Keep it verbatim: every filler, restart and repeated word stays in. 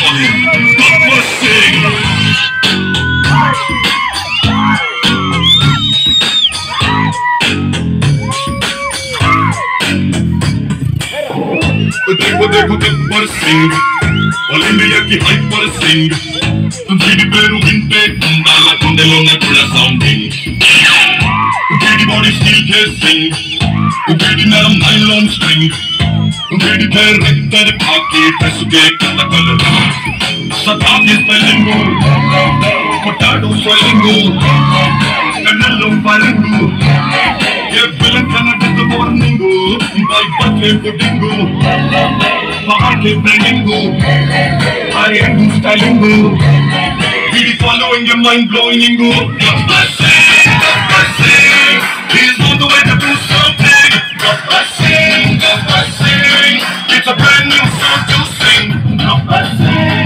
देखो देखो Gabbar Singh all India की हाइपर सिंह वीडी पेरू विंटे कुंडाला कुंडेलो ने पुरा साउंडिंग वीडी बॉडी स्टील के सिंग वीडी नरम नाइलॉन स्ट्रिंग वीडी फेर रेक्टर खाकी फसके कता कलर सताती स्पेलिंगो पोटैटो स्वेलिंगो कन्नलो फालिंगो ये विलन कनट द मॉर्निंगो बाय बटले पुडिंगो Party bendingo, I am stylingo. We following your mind blowingo. God blessing, God blessing. He's on the way to do something. God blessing, God blessing. It's a brand new song to sing. God blessing.